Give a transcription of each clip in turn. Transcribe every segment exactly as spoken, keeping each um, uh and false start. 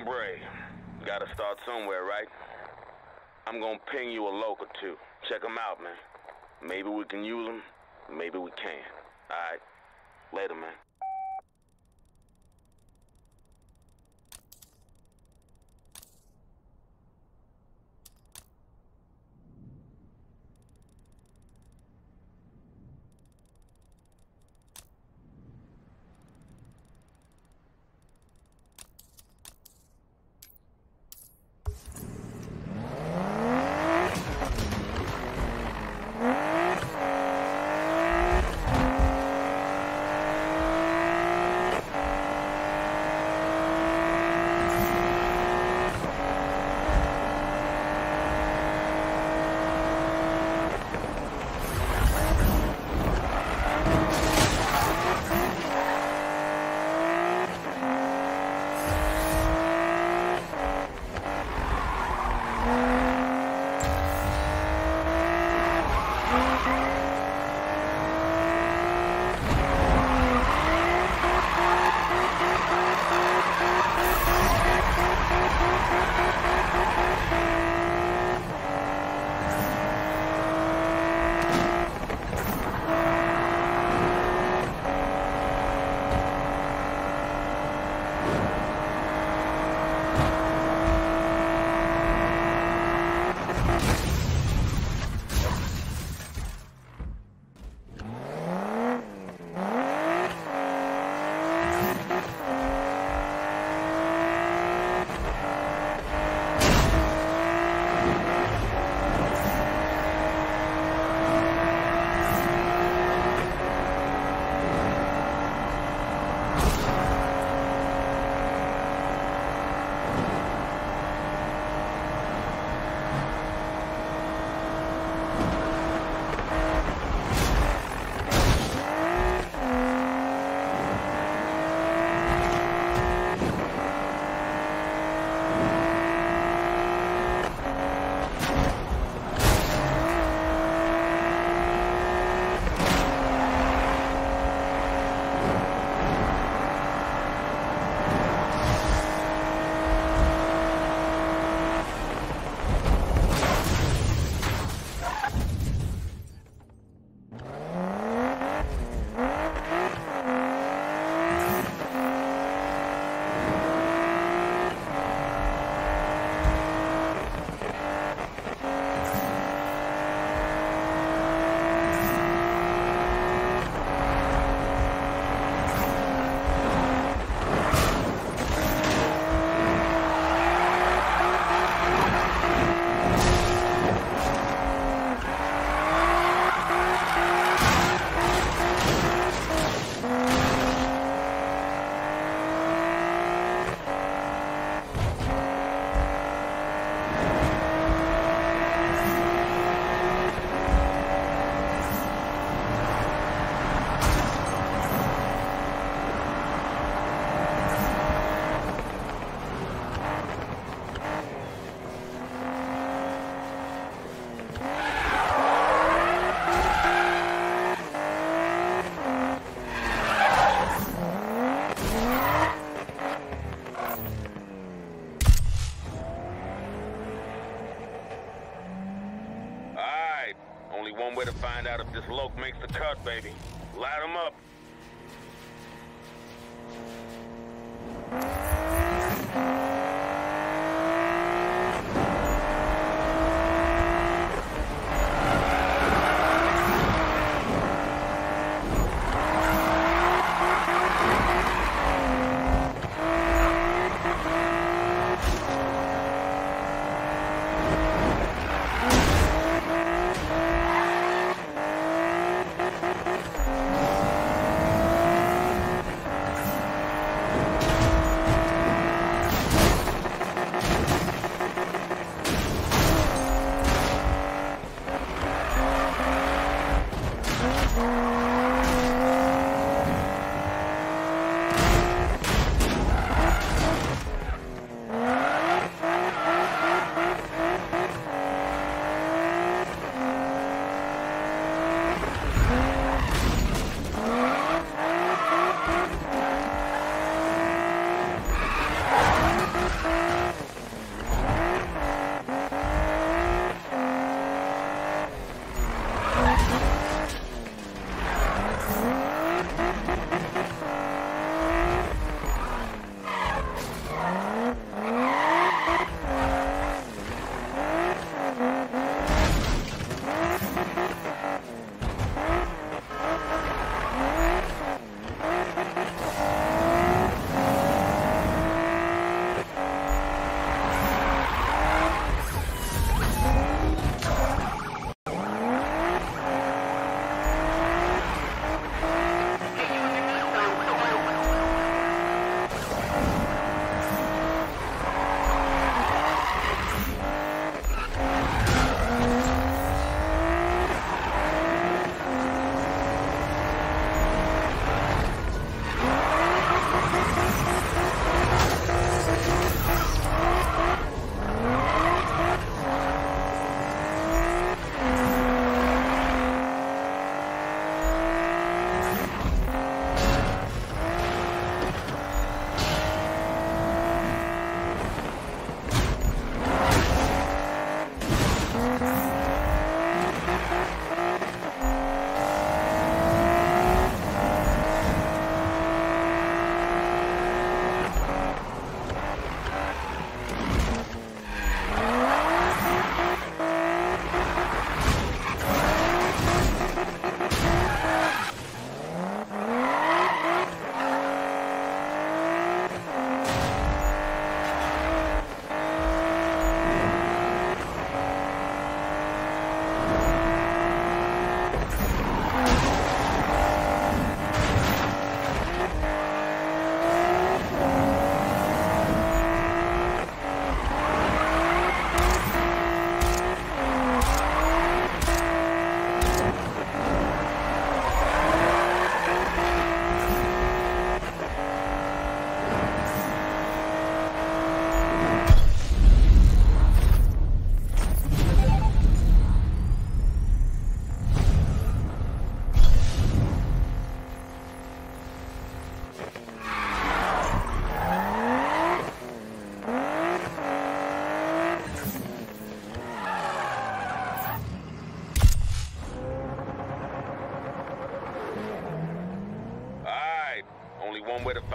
hombre. Gotta start somewhere, right? I'm gonna ping you a loc or two. Check them out, man. Maybe we can use them, maybe we can't. Alright. Later, man. one way to find out if this loc makes the cut, baby. Light 'em up.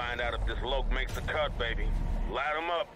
Find out if this loc makes the cut, baby. Light 'em up.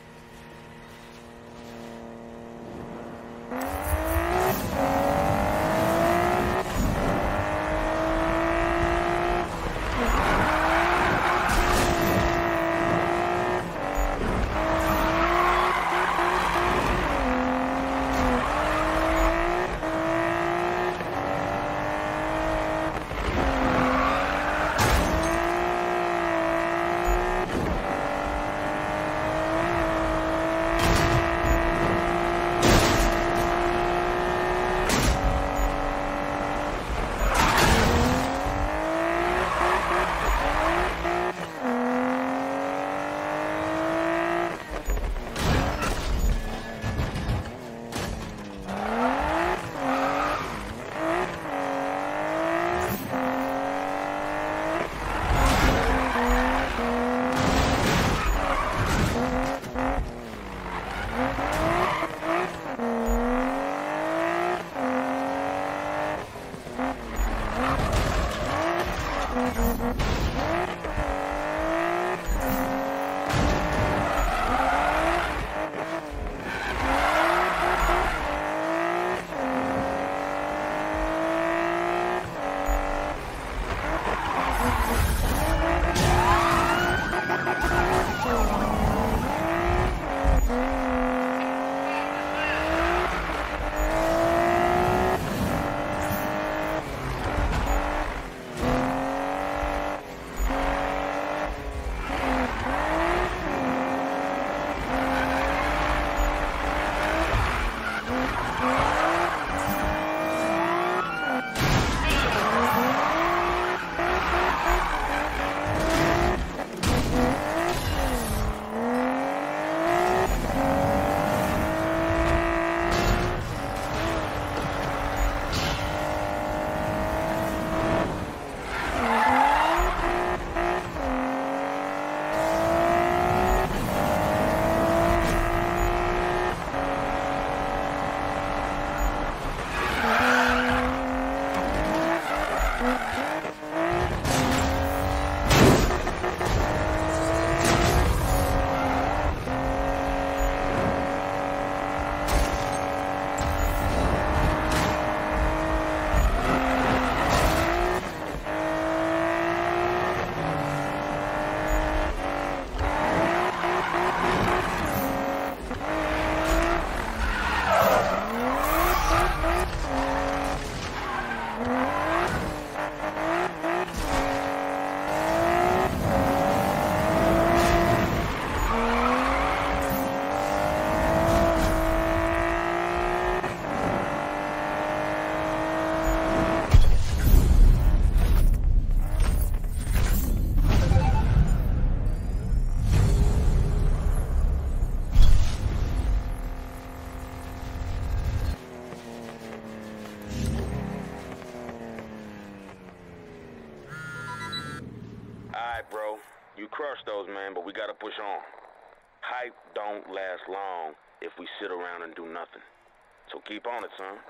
Bro, you crushed those, man, but we gotta push on. Hype don't last long if we sit around and do nothing. So keep on it, son.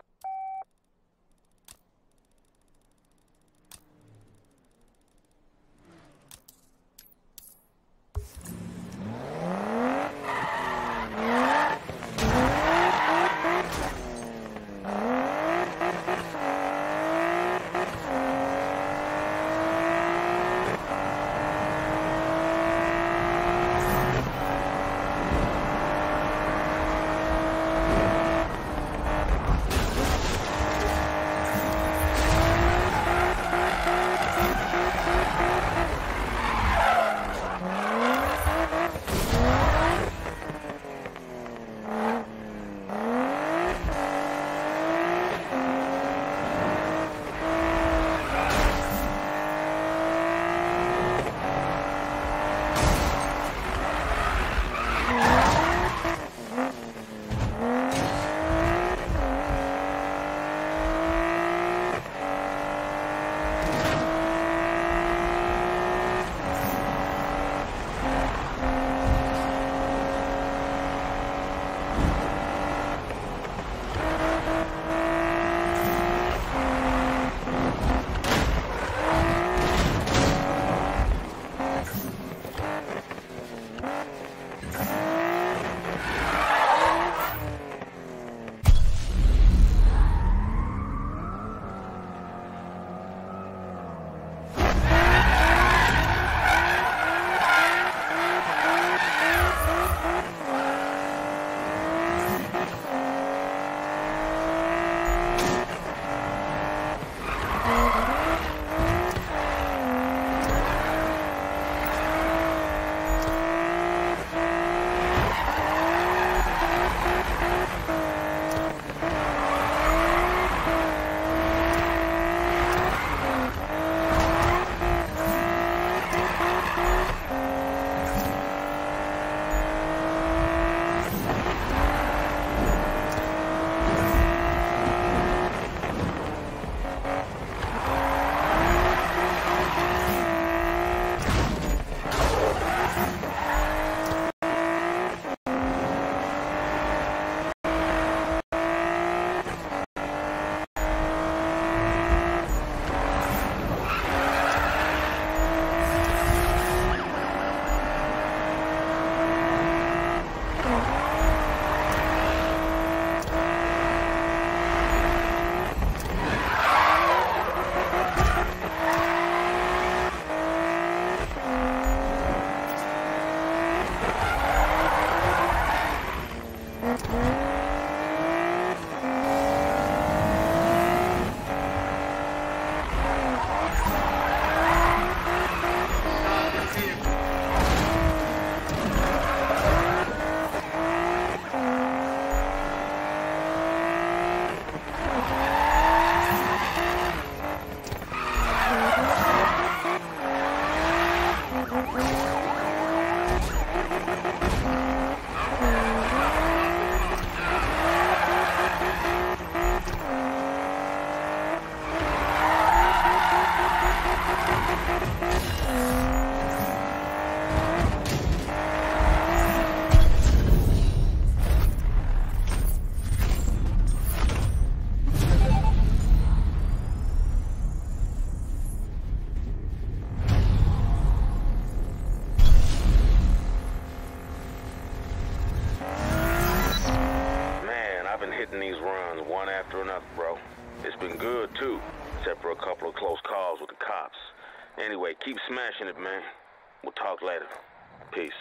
hitting these runs one after another, bro. It's been good, too, except for a couple of close calls with the cops. Anyway, keep smashing it, man. We'll talk later. Peace.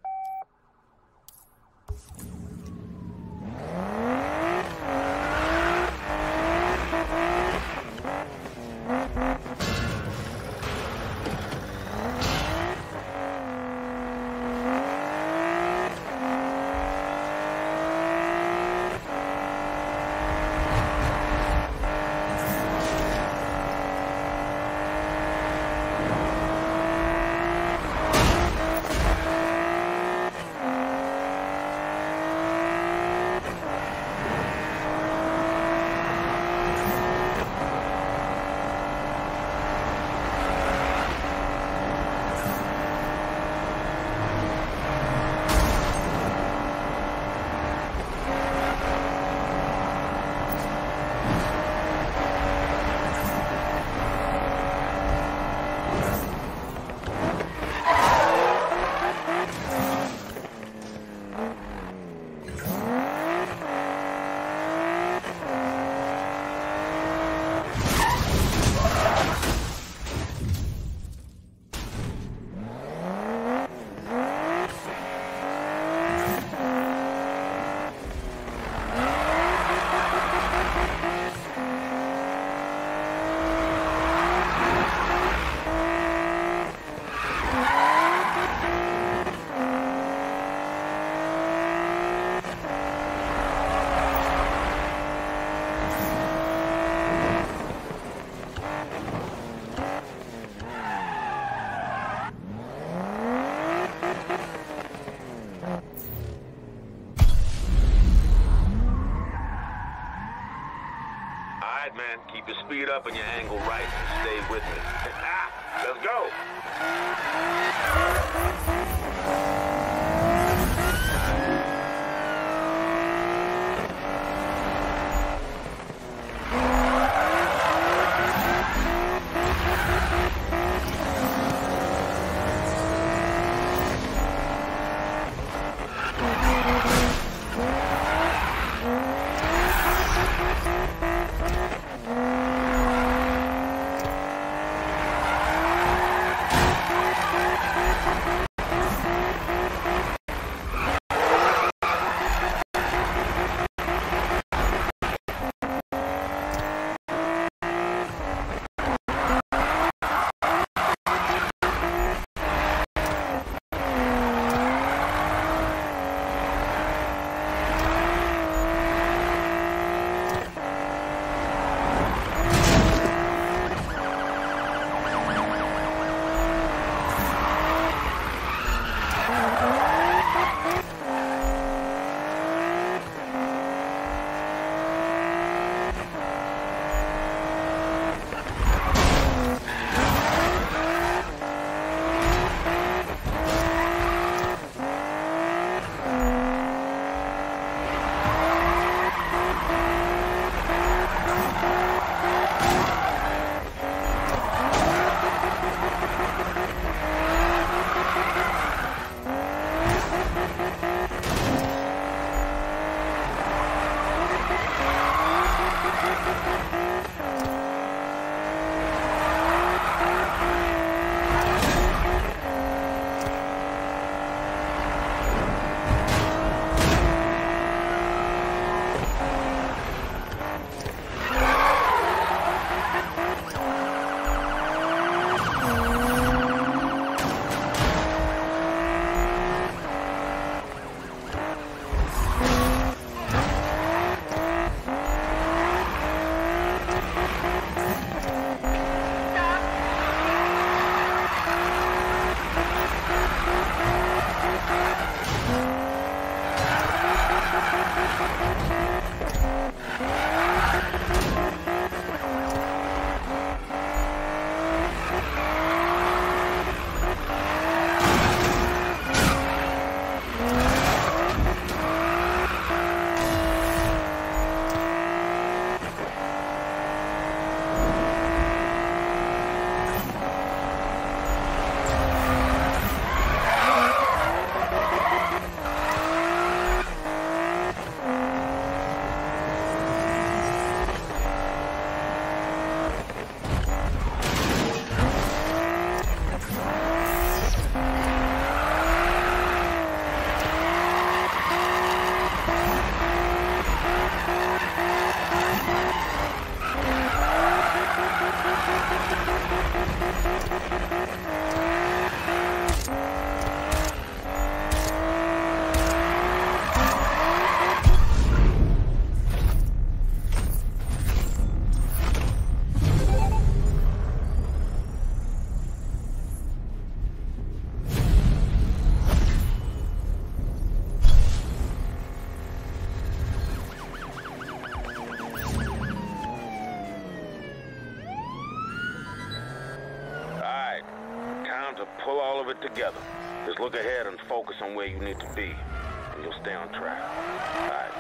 Man, keep your speed up and your angle right and stay with me. Let's go! pull all of it together. Just look ahead and focus on where you need to be, and you'll stay on track. All right.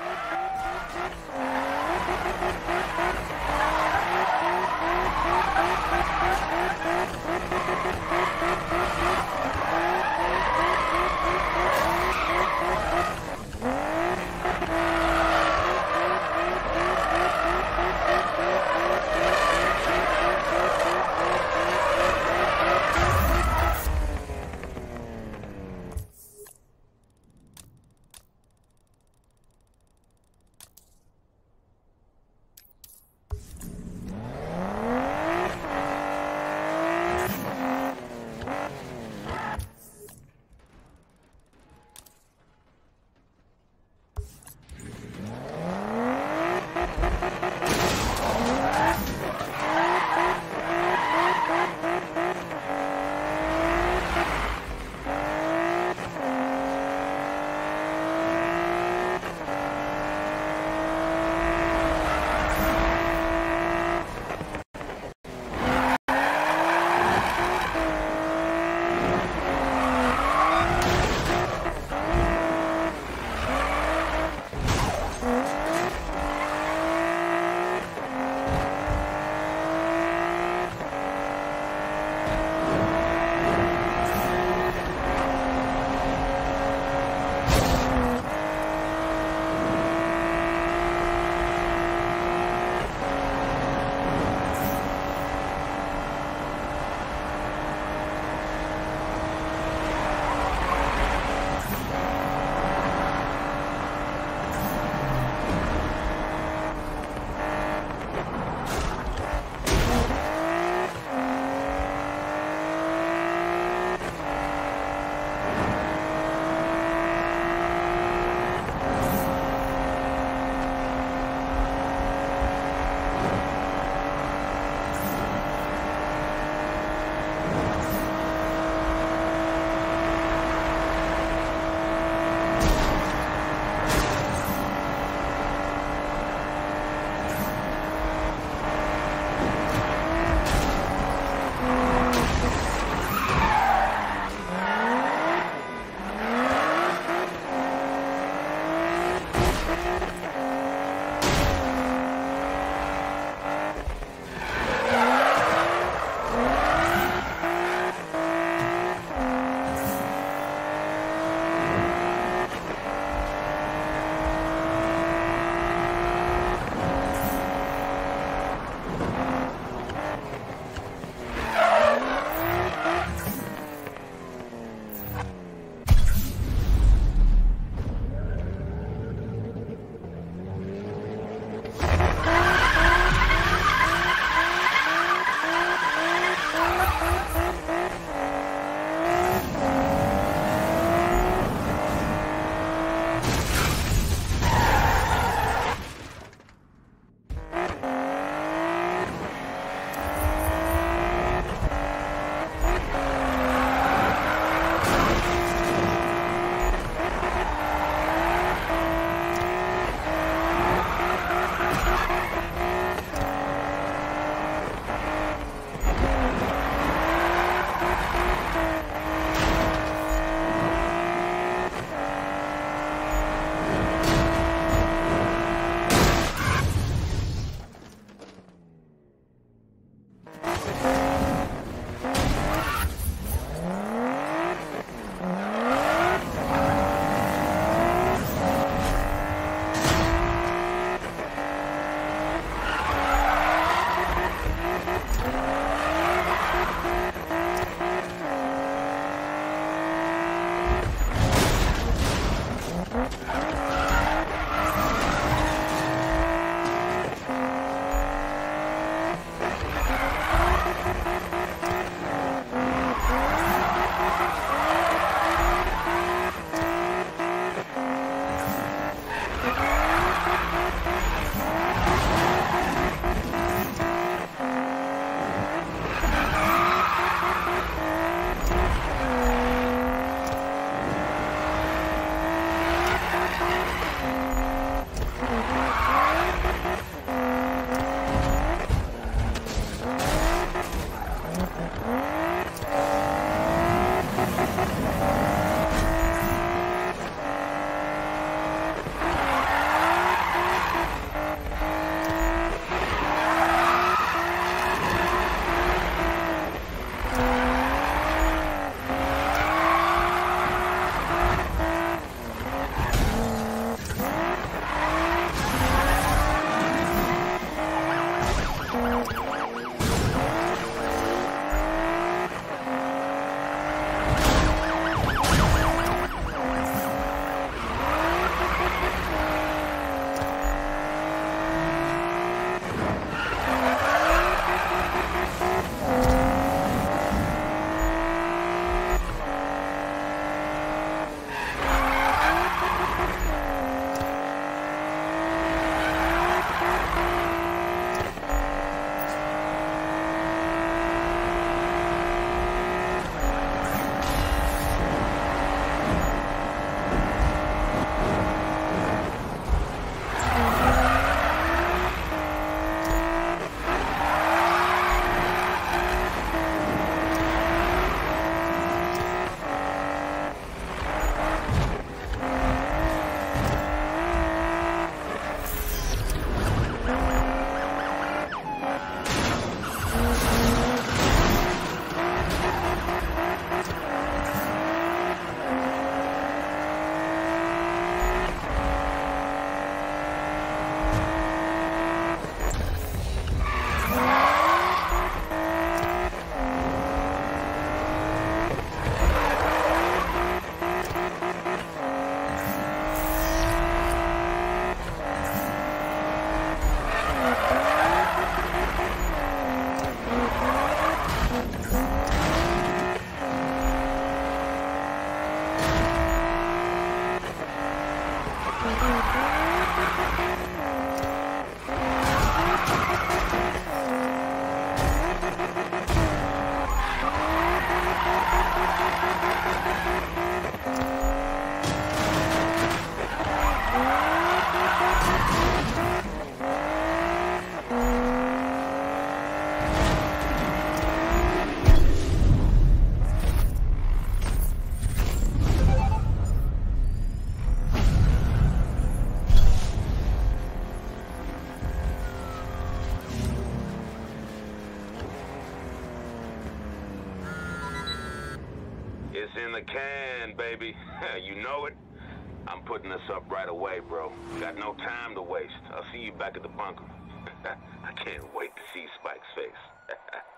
It's in the can, baby. You know it? I'm putting this up right away, bro. Got no time to waste. I'll see you back at the bunker. I can't wait to see Spike's face.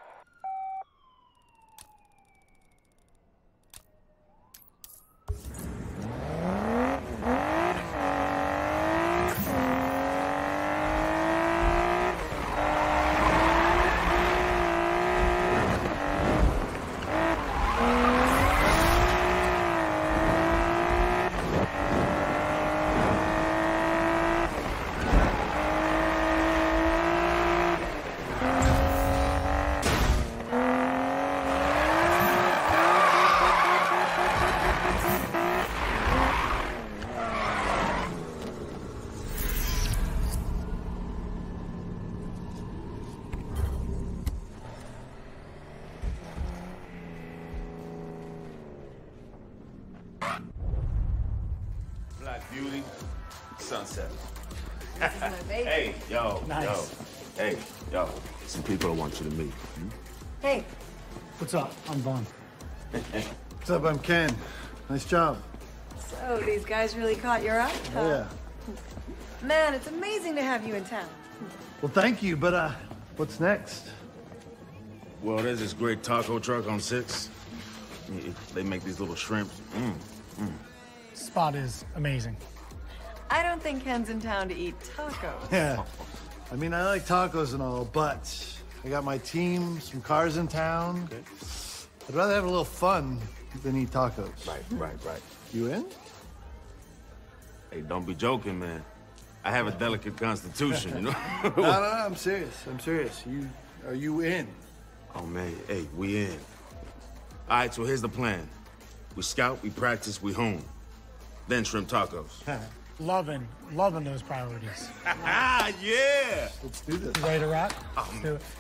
Beauty, sunset. This is my baby. Hey, yo, Nice. yo. Hey, yo. Some people I want you to meet. Hmm? Hey, What's up? I'm Vaughn. What's up? I'm Ken. Nice job. so these guys really caught your eye, huh? Oh, yeah. Man, it's amazing to have you in town. Well, thank you, but, uh, what's next? Well, there's this great taco truck on six. They make these little shrimps. Mm, mm. Spot is amazing. I don't think Ken's in town to eat tacos. Yeah. I mean, I like tacos and all, but I got my team, some cars in town. Okay. I'd rather have a little fun than eat tacos. Right, right, right. You in? Hey, don't be joking, man. I have a delicate constitution, you know? No, no, no, I'm serious. I'm serious. You, are you in? Oh, man, hey, we in. All right, so here's the plan. We scout, we practice, we hone. Then shrimp tacos. Loving, loving those priorities. Ah, yeah! Let's do this. You ready to rock? Let's do it.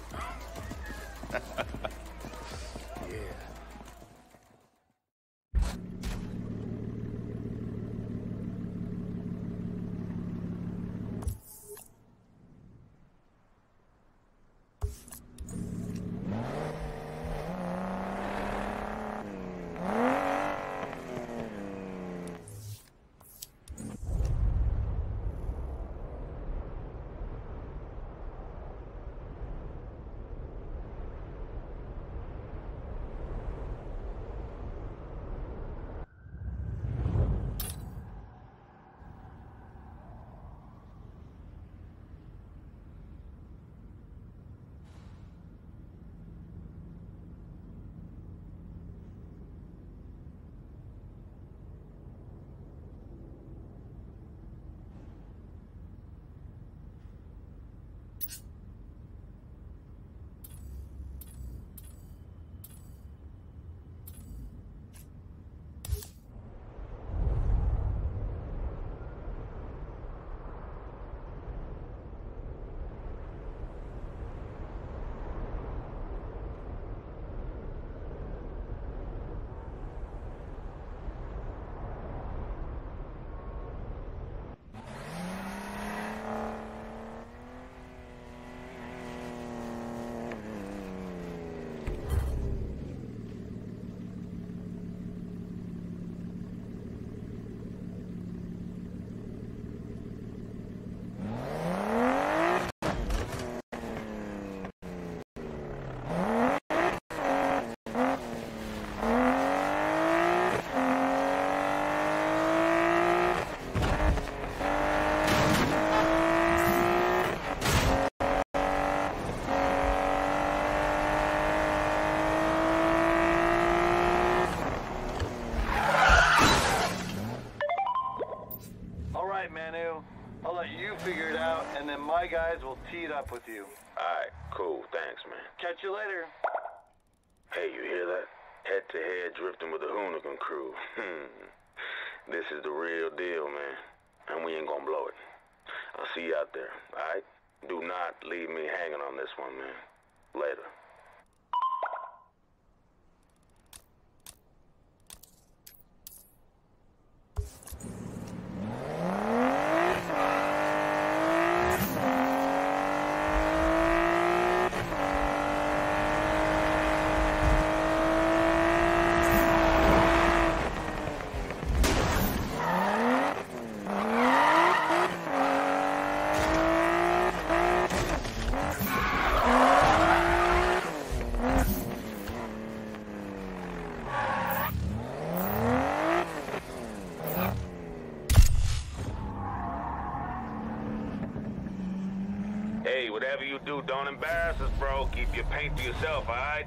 Manu. I'll let you figure it out, and then my guys will tee it up with you. Alright, cool. Thanks, man. Catch you later. Hey, you hear that? Head-to-head drifting with the Hoonigan crew. This is the real deal, man. And we ain't gonna blow it. I'll see you out there, alright? Do not leave me hanging on this one, man. Later. Hey, whatever you do, don't embarrass us, bro. Keep your paint to yourself, all right?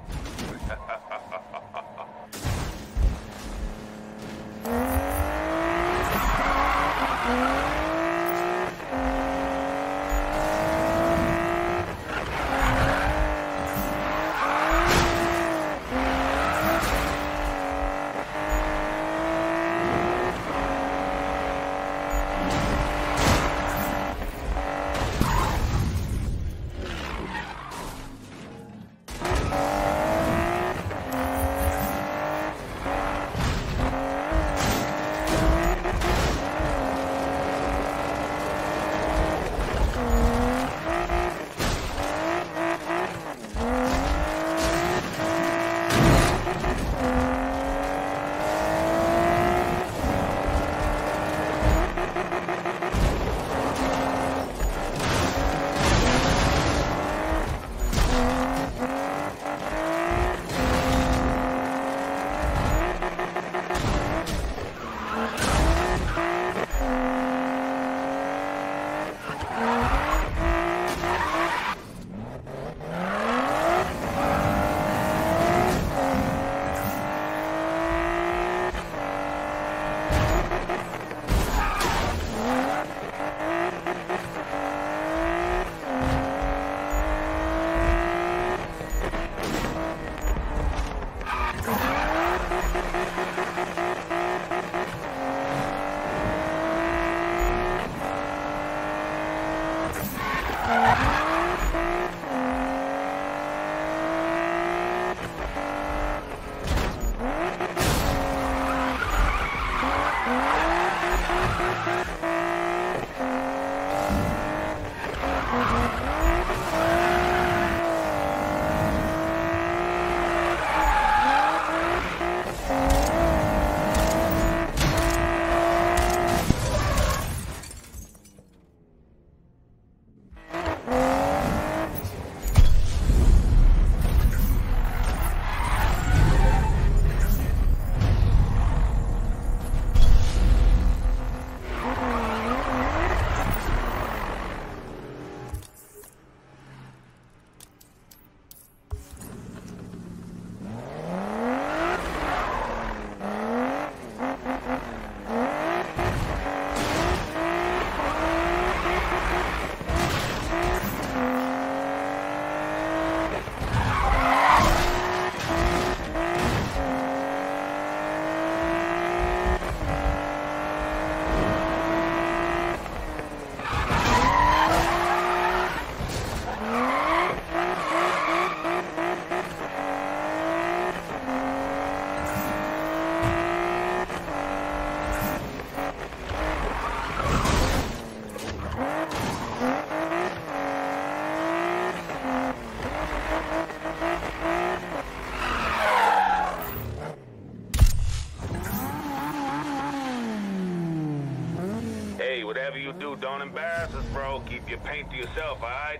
Whatever you do, don't embarrass us, bro. Keep your paint to yourself, all right?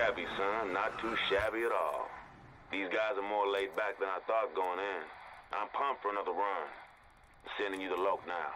shabby, son. Not too shabby at all. These guys are more laid back than I thought going in. I'm pumped for another run. I'm sending you the loc now.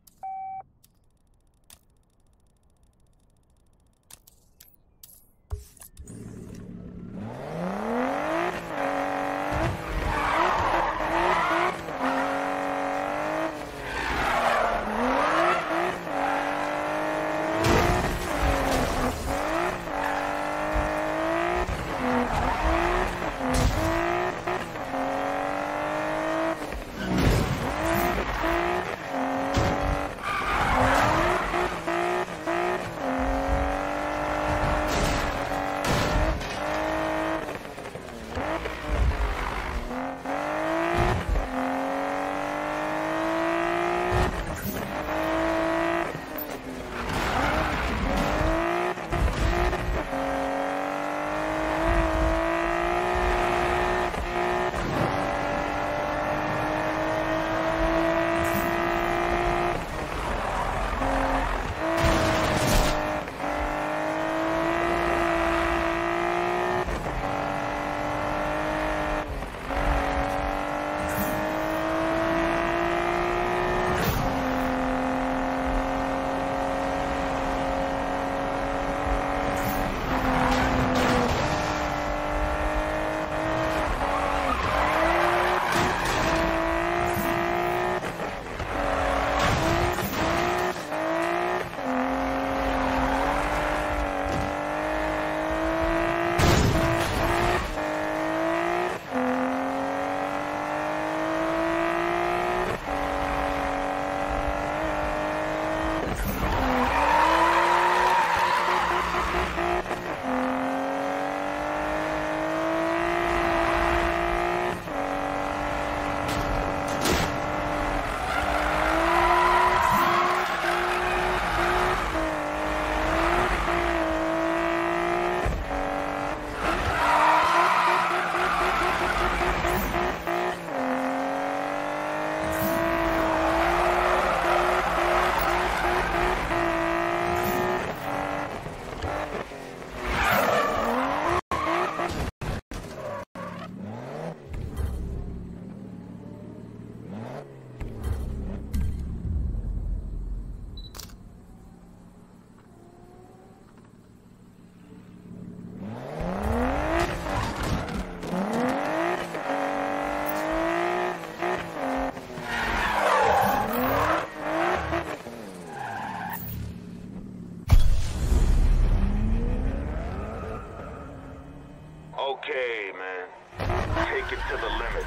Okay, man. Take it to the limit.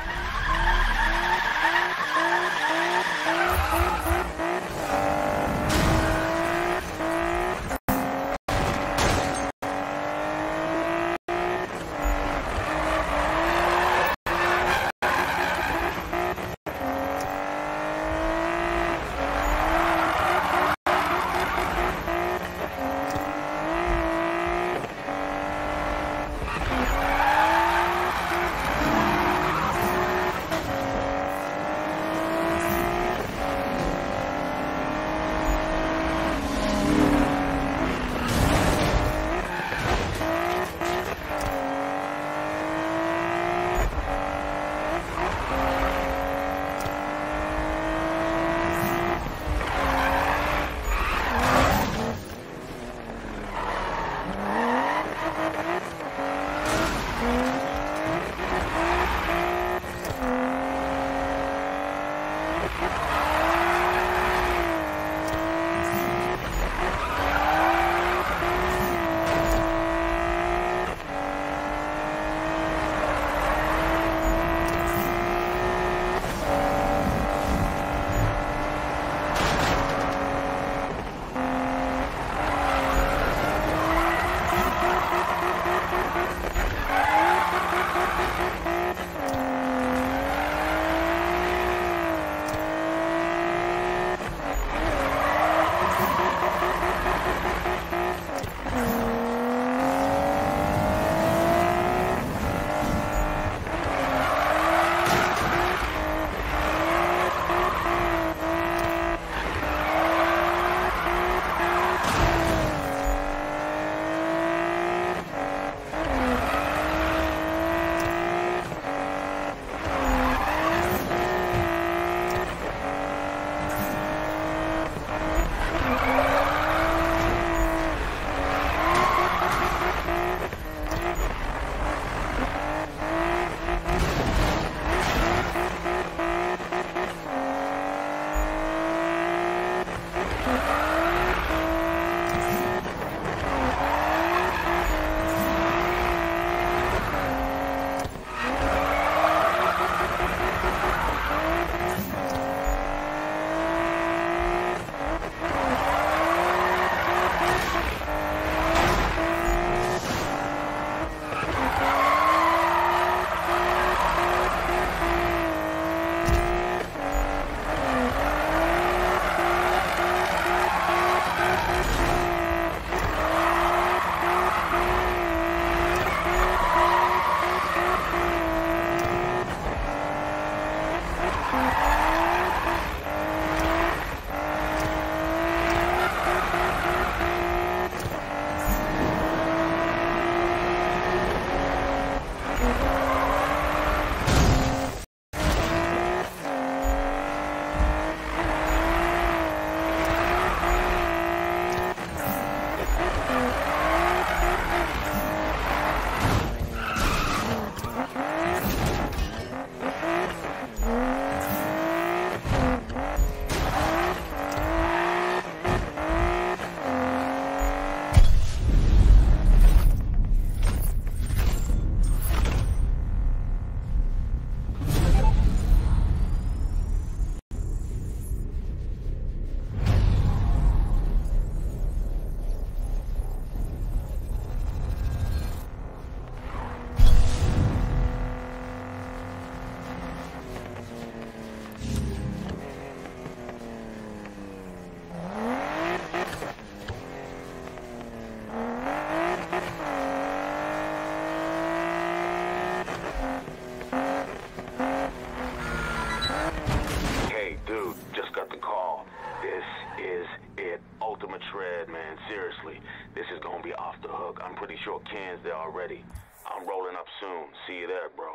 I'm pretty sure Ken's there already. I'm rolling up soon. See you there, bro.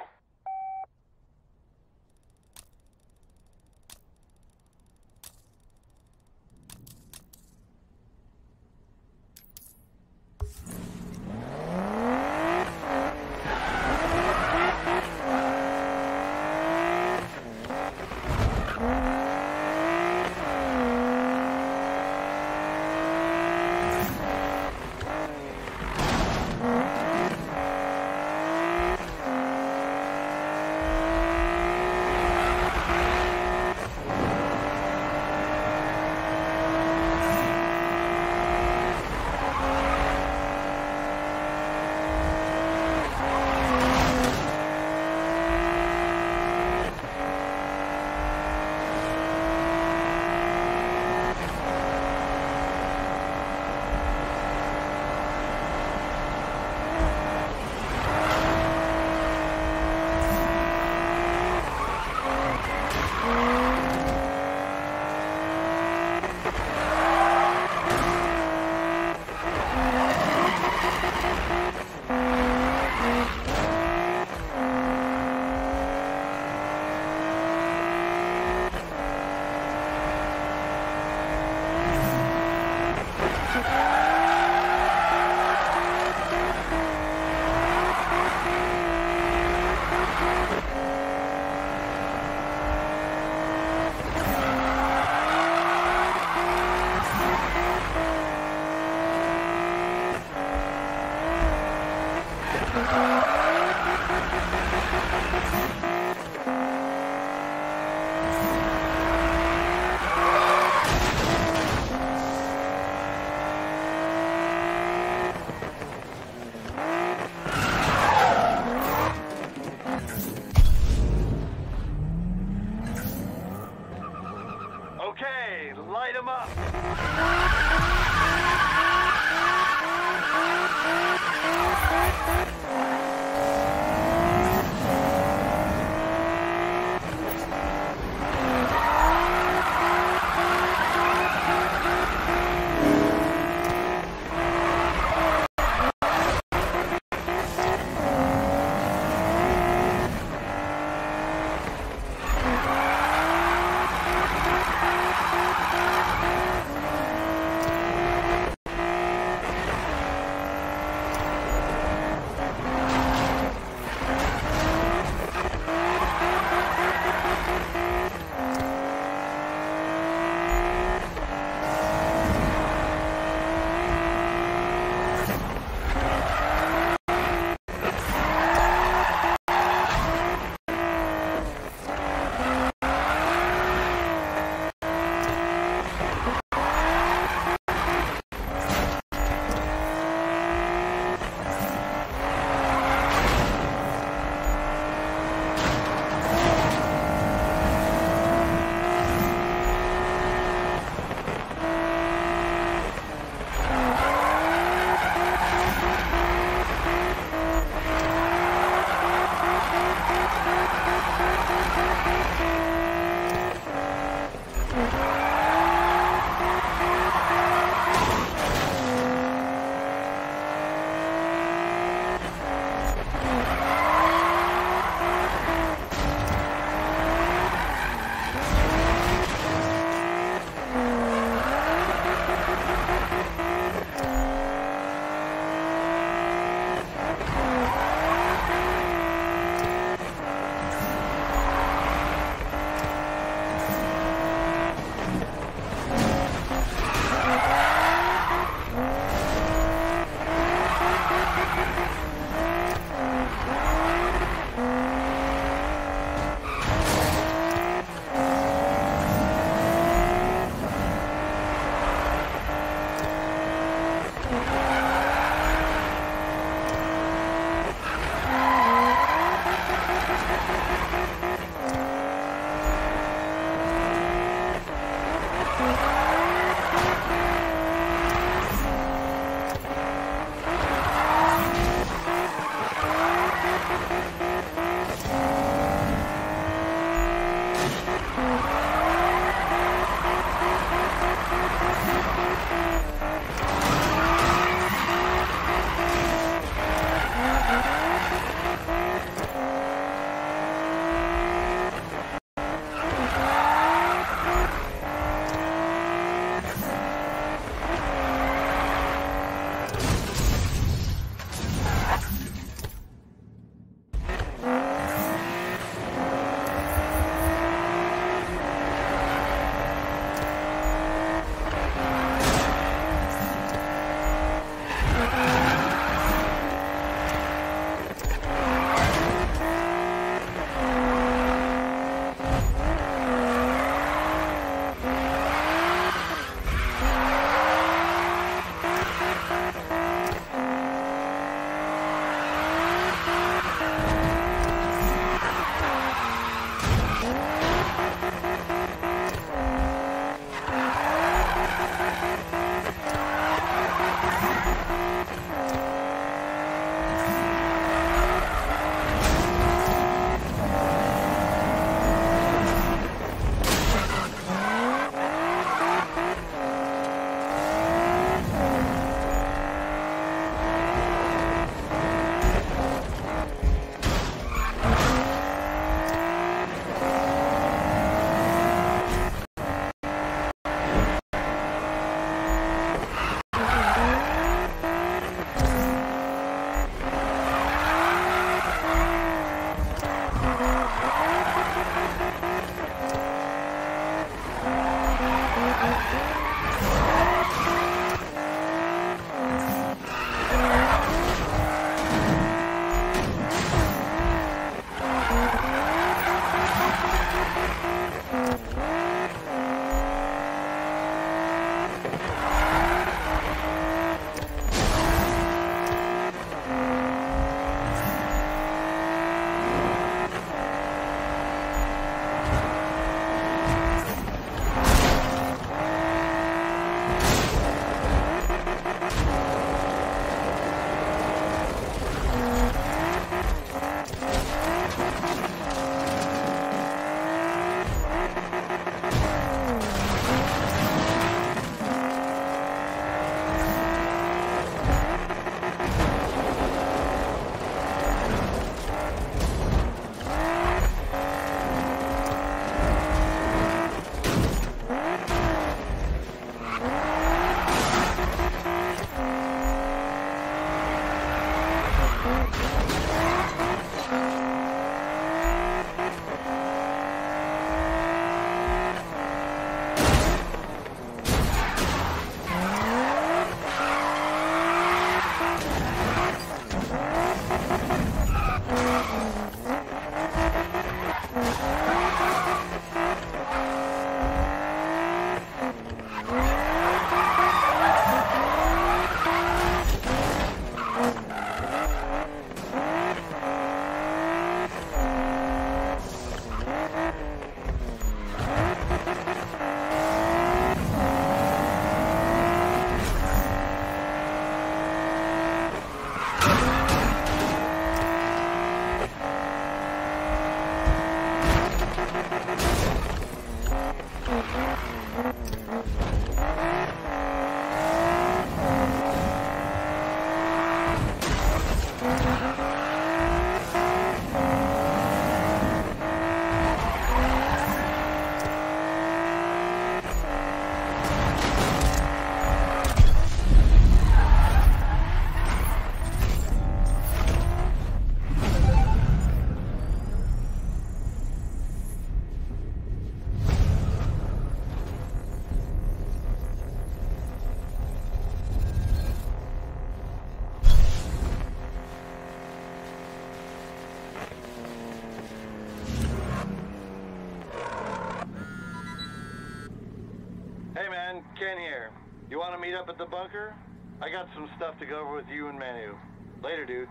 Ken here. You want to meet up at the bunker? I got some stuff to go over with you and Manu. Later, dude.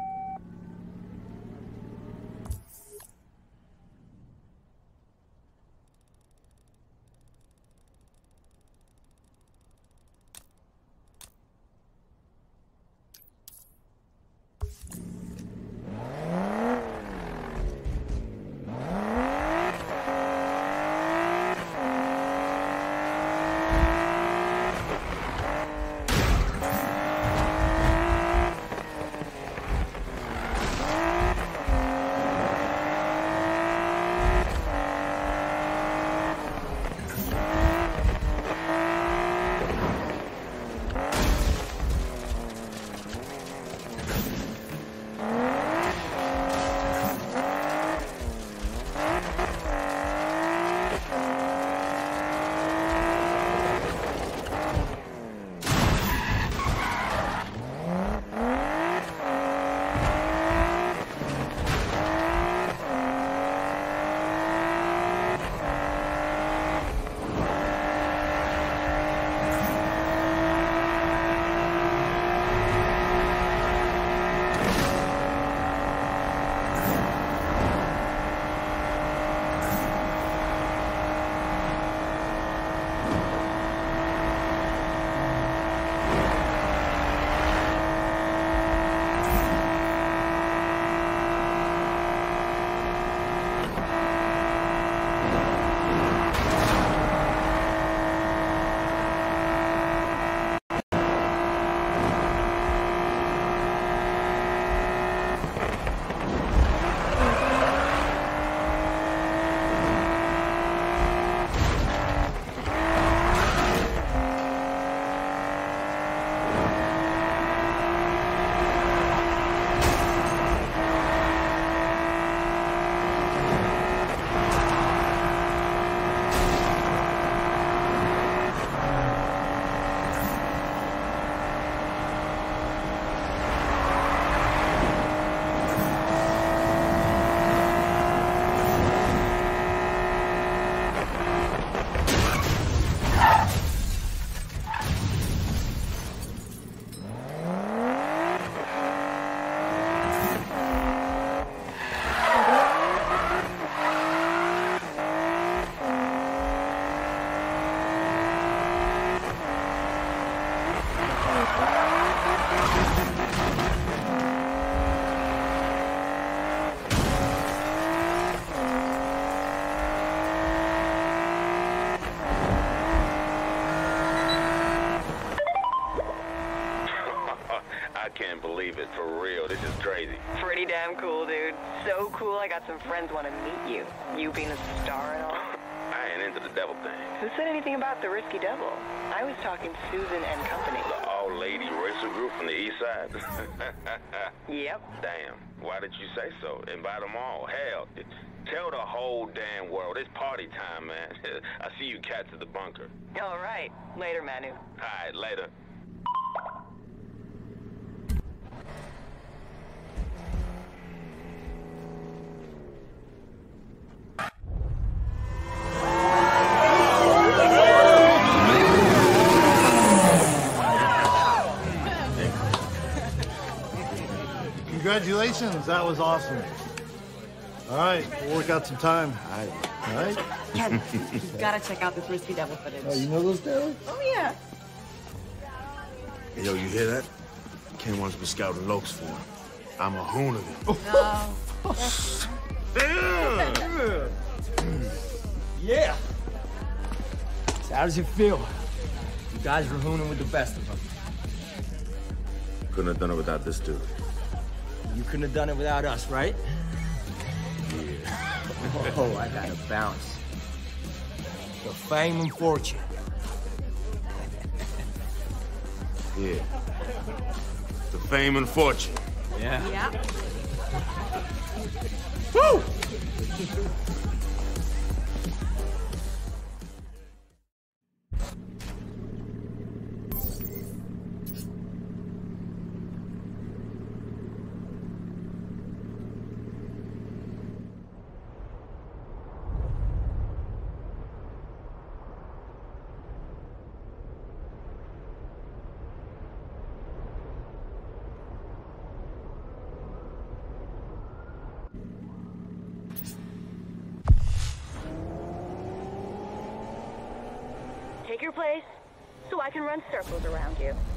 can't believe it, for real. This is crazy. Pretty damn cool, dude. So cool, I got some friends want to meet you. You being a star and all. I ain't into the devil thing. Who said anything about the Risky Devil? I was talking Susan and company. The all-lady racer group from the east side? Yep. Damn. Why did you say so? Invite them all. Hell, tell the whole damn world. It's party time, man. I see you cats at the bunker. All right. Later, Manu. All right, later. Congratulations, that was awesome. All right, we'll work out some time. All right. All right? Ken, you've got to check out this Risky Devil footage. Oh, you know those guys? Oh, yeah. Hey, yo, you hear that? Ken wants me scouting Lokes for him. I'm a hoonigan. No. Damn! Yeah. So how does it feel? You guys were hooning with the best of them. Couldn't have done it without this dude. You couldn't have done it without us, right? Yeah. Oh, I gotta bounce. The fame and fortune. Yeah. The fame and fortune. Yeah. Yeah. Woo! take your place so I can run circles around you.